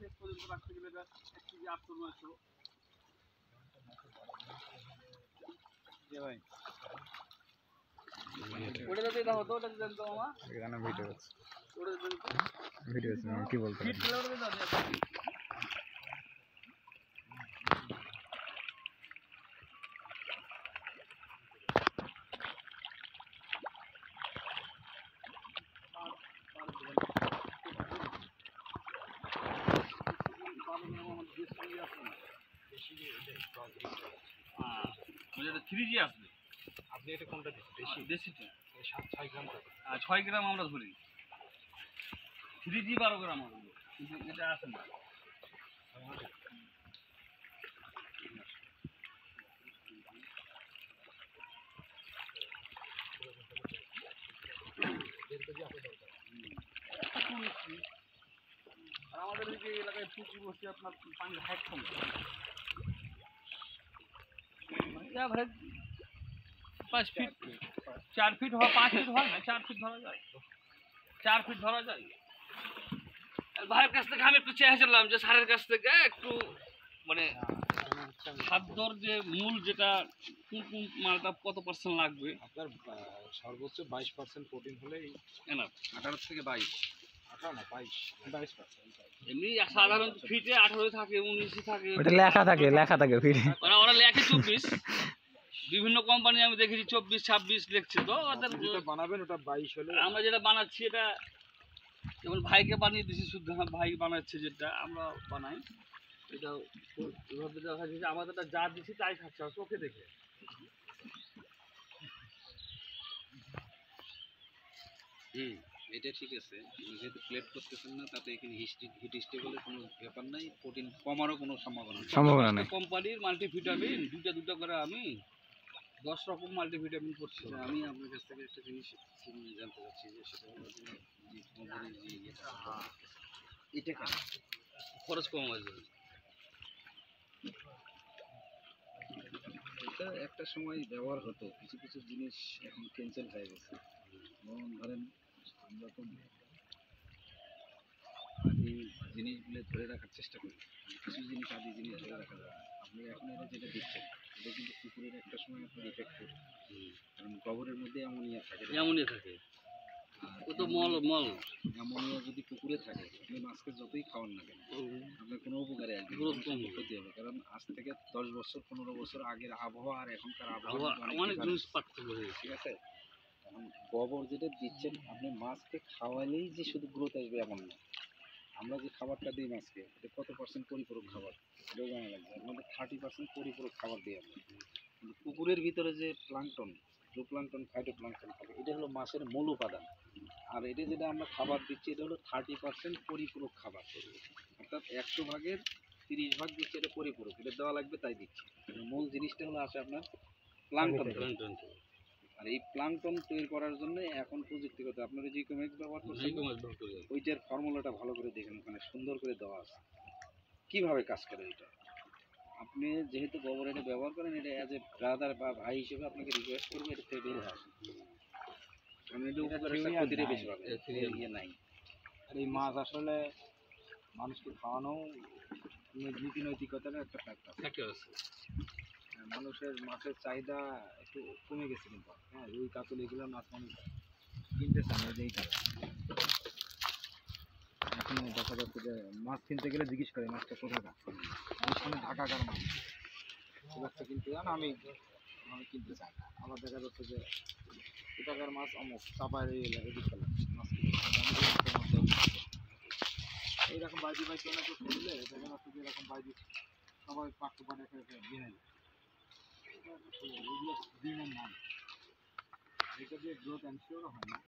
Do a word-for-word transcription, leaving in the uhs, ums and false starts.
শেষ পর্যন্ত রাখতে গেলে এটা এক কেজি আটশো নয়শো। ভাই ওটা যদি এটা হতো ওটা দেন তো মামা। এখানে ভিডিও আছে, ওটা দেন তো ভিডিও আছে কি বলতে ফিট খেলে ওটা দেন। থ্রি জি আসবে। আপনি এটা কোনটা দিচ্ছেন? দেশি দেশিটা সাত ছয় গ্রাম করে। ছয় গ্রাম আমরা ধরি, থ্রি জি বারো গ্রাম হবে, কিন্তু এটা আসে না। আর আমাদের এই এলাকায় পুকুর বসে আপনার পানির হাইট কম, পাঁচ ফিট চার ফিট হয়, পাঁচ ফিট হয় না, চার ফিট ধরা যায়, চার ফিট ধরা যায়। ভাইয়ের কাছ থেকে আমি একটু চেয়েছিলাম যে সারের কাছ থেকে একটু মানে খাদ্যর যে মূল যেটা কোন কোন মালটা কত পার্সেন্ট লাগবে। আপনার সর্বোচ্চ বাইশ পার্সেন্ট প্রোটিন হলেই এনাফ। আঠারো থেকে বাইশ, আঠারো না বাইশ, বাইশ পার্সেন্ট। এমনি সাধারণত ফিটে আঠারো থাকে, উনিশে থাকে, ওটা লেখা থাকে, লেখা থাকে ফিরে। ওরা ওরা লেখে চব্বিশ, বিভিন্ন কোম্পানি আমি দেখেছি চব্বিশ ছাব্বিশ লিখছে। তো ওদের যেটা বানাবেন ওটা বাইশ হলে। আমরা যেটা বানাচ্ছি এটা যেমন ভাইকে বানিয়ে দিছি, শুদ্ধ ভাই বানাচ্ছে যেটা আমরা বানাই, এটা এভাবে দেখা যাচ্ছে আমাদেরটা যা দিচ্ছি তাই খাচ্ছে চোখে দেখে। হুম, এটা ঠিক আছে। যেহেতু প্লেট করতেছেন না, তাতে এখানে হিট স্টেবলের কোনো ব্যাপার নাই, প্রোটিন কমারও কোনো সম্ভাবনা নেই। সম্ভাবনা নেই। কোম্পানির মাল্টিভিটামিন দুটা দুটা করে আমি দশ রকম মাল্টিভিটামিন করছি। আমি আপনার কাছ থেকে একটা জিনিস জানতে চাচ্ছি, যে সেটা হলো যে কোম্পানির যে ইয়েটা এটা কেন খরচ কম হয়েছে। এটা একটা সময় ব্যবহার হতো, কিছু কিছু জিনিস এখন ক্যান্সেল হয়ে গেছে। যেমন ধরেন আমরা তো আদি জিনিসগুলো ধরে রাখার চেষ্টা করি, কিছু জিনিস আদি জিনিস ধরে রাখা যায়। আপনি এখন এটা যেটা দিচ্ছেন এটা কিন্তু পুকুরের একটা সময় আপনার ইফেক্ট করে, কারণ গোবরের মধ্যে অ্যামোনিয়া থাকে। এমনই থাকে, ও তো মল মল অ্যামোনিয়া যদি পুকুরে থাকে, আপনি মাছকে যতই খাওয়ান না কেন আপনার কোনো উপকারে আসবে, ক্ষতি হবে। কারণ আজ থেকে দশ বছর পনেরো বছর আগের আবহাওয়া আর এখনকার আবহাওয়া অনেক জিনিস পার্থক্য হয়েছে। ঠিক আছে। এখন গোবর যেটা দিচ্ছেন আপনি মাছকে খাওয়ালেই যে শুধু গ্রোথ আসবে এমন না। আমরা যে খাবারটা দিই মাছকে, এটা কত পার্সেন্ট পরিপূরক খাবার এটাও জানা লাগবে। আমাদের থার্টি পার্সেন্ট পরিপূরক খাবার দিই আমরা, কিন্তু পুকুরের ভিতরে যে plankton, zoo plankton, phyto plankton থাকে, এটা হলো মাছের মূল উপাদান। আর এটা যেটা আমরা খাবার দিচ্ছি এটা হলো থার্টি পার্সেন্ট পরিপূরক খাবার, অর্থাৎ একশো ভাগের তিরিশ ভাগ দিচ্ছে এটা পরিপূরক, এটা দেওয়া লাগবে তাই দিচ্ছি। মূল জিনিসটা হলো আসে আপনার প্লাঙ্কটন। আর এই প্লাঙ্কটন তৈরি করার জন্য এখন প্রযুক্তিগত আপনারা যে জিকোম্যাক্স ব্যবহার করছেন, ওইটার ফর্মুলাটা ভালো করে দেখেন, ওখানে সুন্দর করে দেওয়া আছে কীভাবে কাজ করে এটা। আপনি যেহেতু গোবর এটা ব্যবহার করেন, এটা অ্যাজ এ ব্রাদার বা ভাই হিসেবে আপনাকে রিকোয়েস্ট করবো এটা থেকে বের হয়, কারণ এটা উপকারিতা ক্ষতিটা বেশি পাবে, ইয়ে নাই। আর এই মাছ আসলে মানুষকে খাওয়ানো নীতি নৈতিকতার একটা ফ্যাক্টর আছে। মানুষের মাছের চাহিদা একটু কমে গেছে, কিন্তু হ্যাঁ রুই কাতল এগুলো মাছ মানুষ কিনতে চান না, যেই কারণে এখনো দেখা যাচ্ছে যে মাছ কিনতে গেলে জিজ্ঞেস করে মাছটা কোথাকার, ওখানে ঢাকাকার মাছ খুব একটা কিনতে যান, আমি আমি কিনতে চাই না। আবার দেখা যাচ্ছে যে কোথাকার মাছ অমুক চাপায় এদিক পেলাম মাছ এইরকম বাইজি বাইক অনেক করলে দেখা যাচ্ছে যে এরকম বাইজি সবাই পাকতে পারে বিনে যায়, এগুলো দিনের নাম, এটা দিয়ে গ্রোথ এনশিওর হয় না।